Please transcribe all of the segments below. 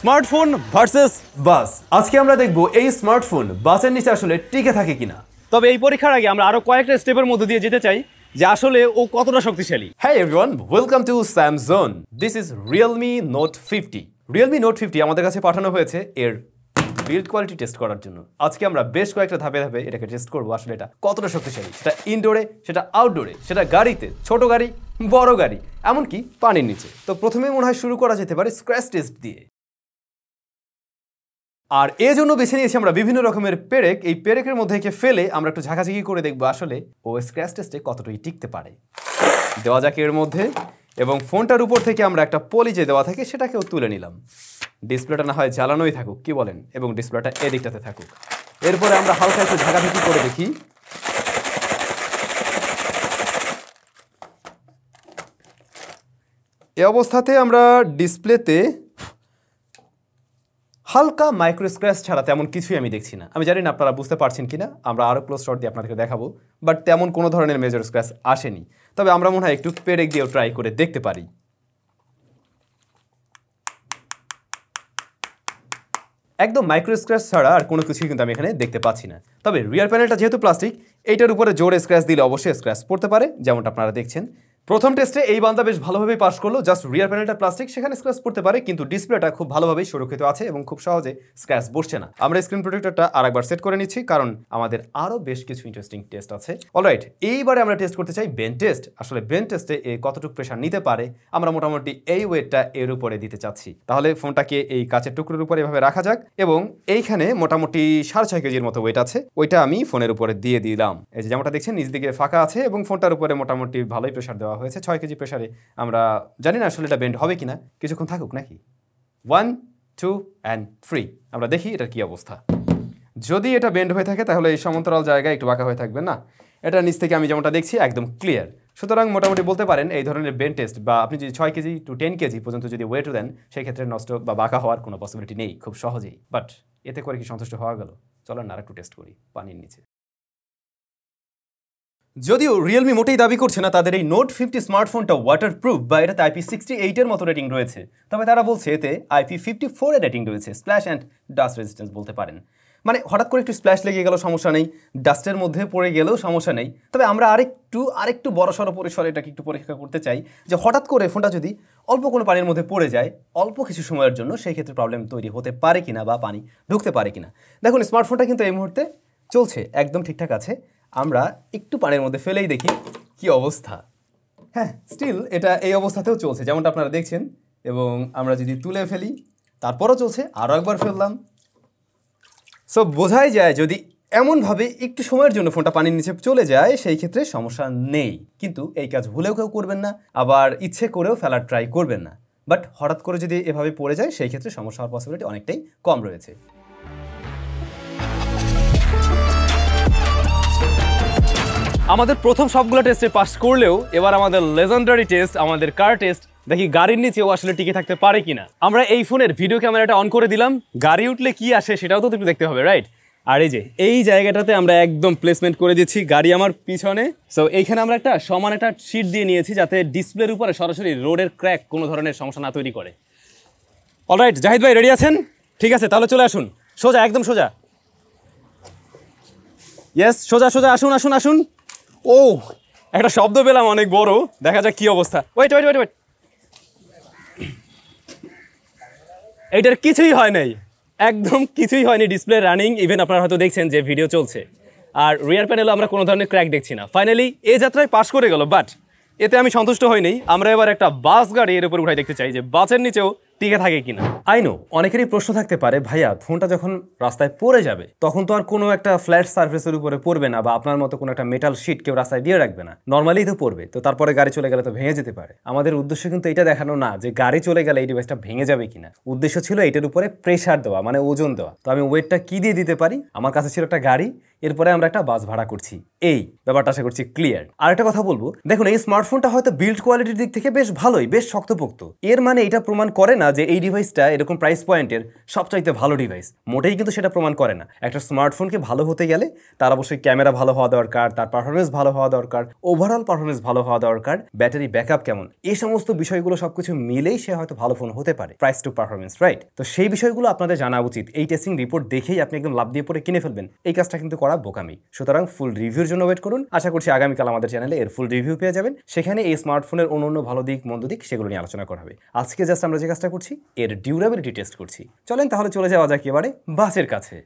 Smartphone versus বাস। আজকে আমরা দেখব এই স্মার্টফোন বাসের নিচে আসলে টিকে থাকে কিনা। তবে এই পরীক্ষার আগে আমরা আরো কয়েকটা স্টেপের মধ্যে দিয়ে যেতে চাই যে আসলে ও কতটা শক্তিশালী। Hey everyone, welcome to Samzone. This is Realme Note 50. Realme Note 50 আমাদের কাছে পাঠানো হয়েছে এর বিল্ড কোয়ালিটি টেস্ট করার জন্য। আজকে আমরা বেশ কয়েকটা ধাপে ধাপে এটাকে টেস্ট করবো আসলে এটা কতটা শক্তিশালী, সেটা ইনডোরে, সেটা আউটডোরে, সেটা গাড়িতে, ছোট গাড়ি, বড় গাড়ি, এমনকি পানির নিচে। তো প্রথমে মনে হয় শুরু করা যেতে পারে স্ক্র্যাচ টেস্ট দিয়ে। আর এই জন্য বেছে নিয়েছি আমরা বিভিন্ন রকমের পেরেক। এই পেরেকের মধ্যে একে ফেলে আমরা একটু ঝাঁকাঝাঁকি করে দেখবো আসলে ও স্ক্র্যাচ টেস্টে কতটুকু টিকতে পারে। দেওয়া যাক এর মধ্যে, এবং ফোনটার উপর থেকে আমরা একটা পলি যে দেওয়া থাকে সেটাকেও তুলে নিলাম। ডিসপ্লেটা না হয় জ্বালানোই থাকুক, কি বলেন, এবং ডিসপ্লেটা এদিকটাতে থাকুক। এরপরে আমরা হালকা একটু ঝাঁকাঝাঁকি করে দেখি। এই অবস্থাতে আমরা ডিসপ্লেতে হালকা মাইক্রো স্ক্র্যাচ ছাড়া তেমন কিছুই আমি দেখছি না। আমি জানি না আপনারা বুঝতে পারছেন কিনা, আমরা আরও ক্লোজ শট দিয়ে আপনাদেরকে দেখাবো, বাট তেমন কোনো ধরনের মেজর স্ক্র্যাচ আসেনি। তবে আমরা মনে হয় একটু পেরেক দিয়েও ট্রাই করে দেখতে পারি। একদম মাইক্রো স্ক্র্যাচ ছাড়া আর কোনো কিছুই কিন্তু আমি এখানে দেখতে পাচ্ছি না। তবে রিয়ার প্যানেলটা যেহেতু প্লাস্টিক, এইটার উপরে জোরে স্ক্র্যাচ দিলে অবশ্যই স্ক্র্যাচ পড়তে পারে, যেমনটা আপনারা দেখছেন। প্রথম টেস্টে এই বান্দা বেশ ভালোভাবেই পাস করলো। জাস্ট রিয়ার প্যানেলটা প্লাস্টিক, সেখানে স্ক্র্যাচ পড়তে পারে, কিন্তু ডিসপ্লেটা খুব ভালোভাবেই সুরক্ষিত আছে এবং খুব সহজে স্ক্র্যাচ বসছে না। আমরা স্ক্রিন প্রোটেক্টরটা আরেকবার সেট করে নিচ্ছি, কারণ আমাদের আরও বেশ কিছু ইন্টারেস্টিং টেস্ট আছে। অলরাইট, এইবারে আমরা টেস্ট করতে চাই বেন্ড টেস্ট। আসলে বেন্ড টেস্টে এ কতটুকু প্রেশার নিতে পারে আমরা মোটামুটি এই ওয়েটটা এর উপরে দিতে চাচ্ছি। তাহলে ফোনটাকে এই কাচের টুকরোর উপরে এভাবে রাখা যাক, এবং এইখানে মোটামুটি 6.5 কেজির মতো ওয়েট আছে, ওইটা আমি ফোনের উপরে দিয়ে দিলাম। এই যে যেমনটা দেখছেন নিচ দিকে ফাঁকা আছে এবং ফোনটার উপরে মোটামুটি ভালোই প্রেশার দেওয়া হয়েছে। 6 কেজি প্রেশারে আমরা জানি না আসলে এটা বেন্ড হবে কিনা, কিছুক্ষণ থাকুক নাকি। 1, 2 and 3 আমরা দেখি এটার কি অবস্থা। যদি এটা বেন্ড হয়ে থাকে তাহলে এই সমান্তরাল জায়গায় একটু বাঁকা হয়ে থাকবে না, এটা নিচ থেকে আমি যেমনটা দেখছি একদম ক্লিয়ার। সুতরাং মোটামুটি বলতে পারেন এই ধরনের বেন্ড টেস্ট, বা আপনি যদি 6 কেজি টু 10 কেজি পর্যন্ত যদি ওয়েট দেন, সেই ক্ষেত্রে নষ্ট বা বাঁকা হওয়ার কোনো পসিবিলিটি নেই খুব সহজেই। বাট এতে করে কি সন্তুষ্ট হওয়া গেল? চলেন না আরেকটু টেস্ট করি পানির নিচে। যদিও রিয়েলমি মোটেই দাবি করছে না তাদের এই নোট 50 স্মার্টফোনটা ওয়াটারপ্রুফ বা এটাতে IP68 এর মতো রেটিং রয়েছে, তবে তারা বলছে এতে IP54 এর রেটিং রয়েছে। স্প্ল্যাশ অ্যান্ড ডাস্ট রেজিস্ট্যান্স বলতে পারেন। মানে হঠাৎ করে একটু স্প্ল্যাশ লেগে গেলেও সমস্যা নেই, ডাস্টের মধ্যে পড়ে গেলেও সমস্যা নেই। তবে আমরা আরেকটু বড়সড় পরিসরে এটাকে একটু পরীক্ষা করতে চাই যে হঠাৎ করে ফোনটা যদি অল্প কোনো পানির মধ্যে পড়ে যায় অল্প কিছু সময়ের জন্য, সেই ক্ষেত্রে প্রবলেম তৈরি হতে পারে কিনা বা পানি ঢুকতে পারে কিনা। দেখুন স্মার্টফোনটা কিন্তু এই মুহূর্তে চলছে, একদম ঠিকঠাক আছে। আমরা একটু পানির মধ্যে ফেলেই দেখি কি অবস্থা। হ্যাঁ, স্টিল এটা এই অবস্থাতেও চলছে যেমনটা আপনারা দেখছেন, এবং আমরা যদি তুলে ফেলি তারপরও চলছে, আরও একবার ফেললাম। সো বোঝাই যায় যদি এমনভাবে একটু সময়ের জন্য ফোনটা পানির নিচে চলে যায় সেই ক্ষেত্রে সমস্যা নেই, কিন্তু এই কাজ ভুলেও কেউ করবেন না, আবার ইচ্ছে করেও ফেলার ট্রাই করবেন না। বাট হঠাৎ করে যদি এভাবে পড়ে যায় সেই ক্ষেত্রে সমস্যা হওয়ার পসিবিলিটি অনেকটাই কম রয়েছে। আমাদের প্রথম সবগুলো টেস্টে পাস করলেও এবার আমাদের লেজেন্ডারি টেস্ট, আমাদের কার টেস্ট, দেখি গাড়ির নিচেও আসলে টিকে থাকতে পারে কিনা। আমরা এই ফোনের ভিডিও ক্যামেরাটা অন করে দিলাম, গাড়ি উঠলে কি আসে সেটাও তো একটু দেখতে হবে, রাইট? আর এই যে এই জায়গাটাতে আমরা একদম প্লেসমেন্ট করে দিচ্ছি, গাড়ি আমার পিছনে। সো এইখানে আমরা একটা সমান একটা শিট দিয়ে নিয়েছি যাতে ডিসপ্লের উপরে সরাসরি রোডের ক্র্যাক কোনো ধরনের সমস্যা না তৈরি করে। অলরাইট, জাহিদ ভাই রেডি আছেন? ঠিক আছে, তাহলে চলে আসুন, সোজা, একদম সোজা। ইয়েস, সোজা সোজা, আসুন আসুন আসুন। ও, একটা শব্দ পেলাম অনেক বড়, দেখা যাক কি অবস্থা। ওয়েট ওয়েট ওয়েট ওয়েট, এইটার কিছুই হয় নাই, একদম কিছুই হয়নি। ডিসপ্লে রানিং, ইভেন আপনারা হয়তো দেখছেন যে ভিডিও চলছে। আর রিয়ার প্যানেলও আমরা কোনো ধরনের ক্র্যাক দেখছি না। ফাইনালি এই যাত্রায় পাস করে গেল, বাট এতে আমি সন্তুষ্ট হইনি। আমরা এবার একটা বাস গাড়ি এর উপর উঠাই দেখতে চাই যে বাসের নিচেও টিকে থাকে কিনা। আই নো অনেকেরই প্রশ্ন থাকতে পারে, ভাইয়া ফোনটা যখন রাস্তায় পড়ে যাবে তখন তো আর কোনো একটা ফ্ল্যাট সার্ফেসের উপরে পড়বে না, বা আপনার মতো কোনো একটা মেটাল শিট কেউ রাস্তায় দিয়ে রাখবে না, নর্মালি তো পড়বে। তো তারপরে গাড়ি চলে গেলে তো ভেঙে যেতে পারে। আমাদের উদ্দেশ্য কিন্তু এটা দেখানো না যে গাড়ি চলে গেলে এই ডিভাইসটা ভেঙে যাবে কিনা। উদ্দেশ্য ছিল এটার উপরে প্রেশার দেওয়া, মানে ওজন দেওয়া। তো আমি ওয়েটটা কি দিয়ে দিতে পারি? আমার কাছে ছিল একটা গাড়ি, এরপরে আমরা একটা বাস ভাড়া করছি। এই ব্যাপারটা আশা করছি ক্লিয়ার। আর একটা কথা বলবো, দেখুন এই স্মার্টফোনটা হয়তো বিল্ড কোয়ালিটির দিক থেকে বেশ ভালোই, বেশ শক্তপোক্ত। এর মানে এটা প্রমাণ করে না যে এই ডিভাইসটা এরকম প্রাইস পয়েন্টের সবচাইতে ভালো ডিভাইস। মোটেই কিন্তু সেটা প্রমাণ করে না। একটা স্মার্টফোনকে ভালো হতে গেলে তার অবশ্যই ক্যামেরা ভালো হওয়া দরকার, তার পারফরমেন্স ভালো হওয়া দরকার, ওভারঅল পারফরমেন্স ভালো হওয়া দরকার, ব্যাটারি ব্যাকআপ কেমন, এই সমস্ত বিষয়গুলো সবকিছু মিলেই সে হয়তো ভালো ফোন হতে পারে, প্রাইস টু পারফরমেন্স, রাইট? তো সেই বিষয়গুলো আপনাদের জানা উচিত। এই টেস্টিং রিপোর্ট দেখেই আপনি একদম লাভ দিয়ে পরে কিনে ফেলবেন, এই কাজটা কিন্তু করা বোকামি। সুতরাং ফুল রিভিউর জন্য ওয়েট করুন। আশা করছি আগামীকাল আমাদের চ্যানেলে এর ফুল রিভিউ পেয়ে যাবেন। সেখানে এই স্মার্টফোনের অন্য ভালো দিক মন্দ দিক সেগুলো নিয়ে আলোচনা করা হবে। আজকে জাস্ট আমরা যে কাজটা করছি এর ডিউরেবিলিটি টেস্ট করছি। চলেন তাহলে চলে যাওয়া যাক এবারে বাসের কাছে।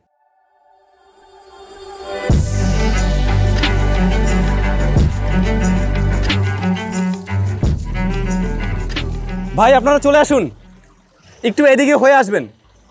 ভাই আপনারা চলে আসুন, একটু এদিকে হয়ে আসবেন।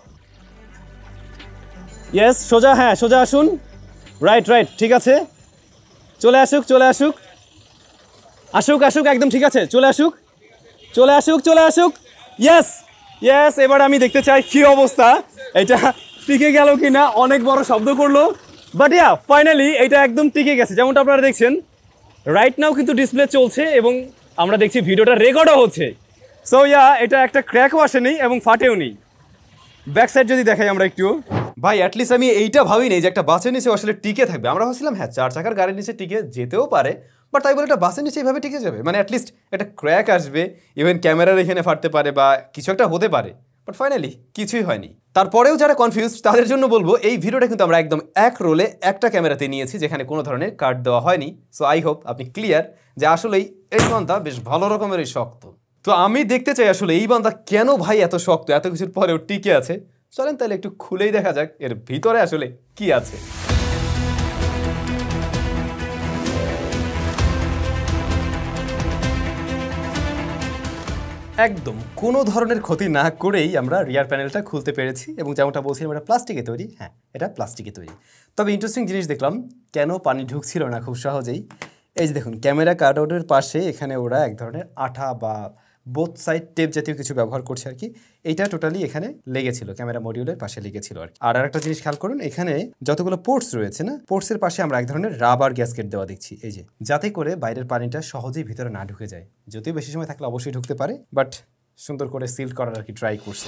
ইয়েস, সোজা, হ্যাঁ সোজা আসুন। রাইট রাইট, ঠিক আছে, চলে আসুক চলে আসুক, আসুক আসুক, একদম ঠিক আছে, চলে আসুক চলে আসুক চলে আসুক। ইয়েস ইয়েস, এবার আমি দেখতে চাই কি অবস্থা, এটা টিকে গেল কি না। অনেক বড় শব্দ করলো, বাট ইয়া ফাইনালি এটা একদম টিকে গেছে। যেমনটা আপনারা দেখছেন রাইট নাও কিন্তু ডিসপ্লে চলছে এবং আমরা দেখছি ভিডিওটা রেকর্ডও হচ্ছে। সো ইয়া, এটা একটা ক্র্যাকও আসেনি এবং ফাটেও নি। ব্যাক সাইড যদি দেখাই আমরা একটু, ভাই অ্যাটলিস্ট আমি এইটা ভাবি নেই যে একটা বাসের নিচে আসলে টিকে থাকবে। আমরা ভাবছিলাম হ্যাঁ 4 চাকার গাড়ির নিচে টিকে যেতেও পারে, বাট তাই বলে একটা বাসের নিচে এইভাবে টিকে যাবে, মানে অ্যাটলিস্ট একটা ক্র্যাক আসবে, ইভেন ক্যামেরার এখানে ফাটতে পারে বা কিছু একটা হতে পারে, বাট ফাইনালি কিছুই হয়নি। তারপরেও যারা কনফিউজ তাদের জন্য বলবো, এই ভিডিওটা কিন্তু আমরা একদম এক রোলে একটা ক্যামেরাতে নিয়েছি, যেখানে কোনো ধরনের কাট দেওয়া হয়নি। সো আই হোপ আপনি ক্লিয়ার যে আসলেই এই বান্দা বেশ ভালো রকমেরই শক্ত। তো আমি দেখতে চাই আসলে এই বান্দা কেন ভাই এত শক্ত, এত কিছুর পরেও টিকে আছে। চলেন তাহলে একটু খুলেই দেখা যাক এর ভিতরে আসলে কি আছে। একদম কোনো ধরনের ক্ষতি না করেই আমরা রিয়ার প্যানেলটা খুলতে পেরেছি এবং যেমনটা বলছিলাম এটা প্লাস্টিকে তৈরি। হ্যাঁ, এটা প্লাস্টিকে তৈরি। তবে ইন্টারেস্টিং জিনিস দেখলাম, কেন পানি ঢুকছিল না খুব সহজেই। এই যে দেখুন ক্যামেরা কাটআউটের পাশে এখানে ওরা এক ধরনের আঠা বা বোথ সাইড টেপ জাতীয় কিছু ব্যবহার করছে আর কি। এইটা টোটালি এখানে লেগেছিল, ক্যামেরা মডিউলের পাশে লেগেছিল আর কি। আর একটা জিনিস খেয়াল করুন, এখানে যতগুলো পোর্টস রয়েছে না, পোর্টসের পাশে আমরা এক ধরনের রাবার গ্যাসকেট দেওয়া দেখছি, এই যে, যাতে করে বাইরের পানিটা সহজেই ভিতরে না ঢুকে যায়। যদিও বেশি সময় থাকলে অবশ্যই ঢুকতে পারে, বাট সুন্দর করে সিল করার আর কি ট্রাই করছে।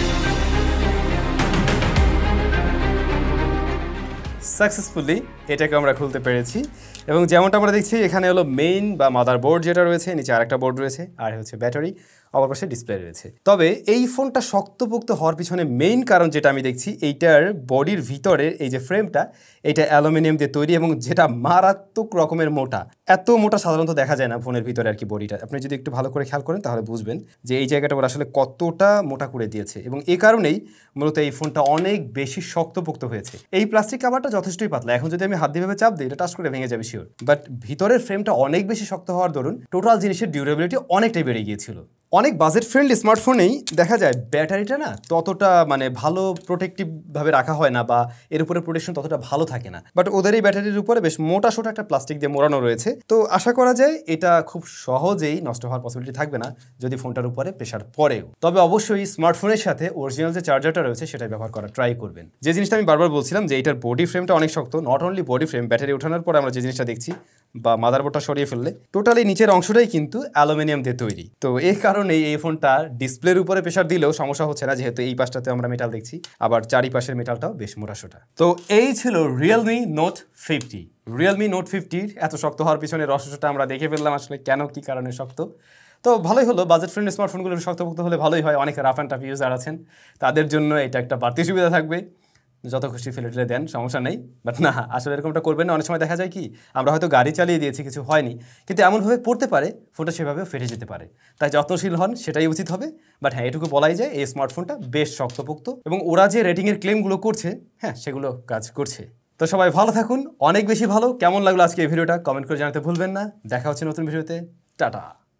সাকসেসফুলি এটাকে আমরা খুলতে পেরেছি এবং যেমনটা আমরা দেখছি এখানে হলো মেইন বা মাদার বোর্ড যেটা রয়েছে, নিচে আরেকটা বোর্ড রয়েছে, আর হচ্ছে ব্যাটারি, অপর পাশে ডিসপ্লে রয়েছে। তবে এই ফোনটা শক্তপোক্ত হওয়ার পিছনে মেইন কারণ যেটা আমি দেখছি, এইটার বডির ভিতরে এই যে ফ্রেমটা, এটা অ্যালুমিনিয়াম দিয়ে তৈরি এবং যেটা মারাত্মক রকমের মোটা। এত মোটা সাধারণত দেখা যায় না ফোনের ভিতরে আর কি বডিটা। আপনি যদি একটু ভালো করে খেয়াল করেন তাহলে বুঝবেন যে এই জায়গাটা ওরা আসলে কতটা মোটা করে দিয়েছে এবং এই কারণেই মূলত এই ফোনটা অনেক বেশি শক্তপোক্ত হয়েছে। এই প্লাস্টিক কাভারটা যথেষ্টই পাতলা, এখন যদি আমি হাত দিয়ে চাপ দিই এটা টাচ করে ভেঙে যাবে শিওর, বাট ভিতরের ফ্রেমটা অনেক বেশি শক্ত হওয়ার দরুন টোটাল জিনিসের ডিউরেবিলিটি অনেকটাই বেড়ে গিয়েছিল। অনেক বাজেট ফ্রেন্ডলি স্মার্টফোনেই দেখা যায় ব্যাটারিটা না ততটা মানে ভালো প্রোটেক্টিভভাবে রাখা হয় না বা এর উপরে প্রোটেকশন ততটা ভালো থাকে না, বাট ওদের এই ব্যাটারির উপরে বেশ মোটা সোটা একটা প্লাস্টিক দিয়ে মোড়ানো রয়েছে। তো আশা করা যায় এটা খুব সহজেই নষ্ট হওয়ার পসিবিলিটি থাকবে না যদি ফোনটার উপরে প্রেশার পড়েও। তবে অবশ্যই স্মার্টফোনের সাথে অরিজিনাল যে চার্জারটা রয়েছে সেটা ব্যবহার করার ট্রাই করবেন। যে জিনিসটা আমি বারবার বলছিলাম যে এটার বডি ফ্রেমটা অনেক শক্ত, not only body frame, battery ওঠানোর পরে আমরা যে জিনিসটা দেখছি বা মাদারবোর্ডটা সরিয়ে ফেললে টোটালি নিচের অংশটাই কিন্তু অ্যালুমিনিয়াম দিয়ে তৈরি। তো এই কারণে এই ফোনটা ডিসপ্লের উপরে প্রেশার দিলেও সমস্যা হচ্ছে না, যেহেতু এই পাশটাতে আমরা মেটাল দেখছি, আবার চারিপাশের মেটালটাও বেশ মোটাসোটা। তো এই ছিল রিয়েলমি নোট 50। রিয়েলমি নোট 50 এত শক্ত হওয়ার পিছনে রহস্যটা আমরা দেখে ফেললাম আসলে কেন কি কারণে শক্ত। তো ভালোই হলো, বাজেট ফ্রেন্ডলি স্মার্টফোনগুলো শক্তপোক্ত হলে ভালোই হয়। অনেক রাফ অ্যান্ড টাফ ইউজার আছেন, তাদের জন্য এটা একটা বাড়তি সুবিধা থাকবে। যত খুশি ফেলে টেলে দেন, সমস্যা নেই, বাট না আসলে এরকমটা করবেন না। অনেক সময় দেখা যায় কি আমরা হয়তো গাড়ি চালিয়ে দিয়েছি, কিছু হয়নি, কিন্তু এমনভাবে পড়তে পারে ফোনটা সেভাবেও ফেটে যেতে পারে। তাই যত্নশীল হন, সেটাই উচিত হবে। বাট হ্যাঁ, এটুকু বলাই যায় এই স্মার্টফোনটা বেশ শক্তপোক্ত এবং ওরা যে রেটিংয়ের ক্লেমগুলো করছে, হ্যাঁ সেগুলো কাজ করছে। তো সবাই ভালো থাকুন, অনেক বেশি ভালো। কেমন লাগলো আজকে এই ভিডিওটা কমেন্ট করে জানাতে ভুলবেন না। দেখা হচ্ছে নতুন ভিডিওতে, টাটা।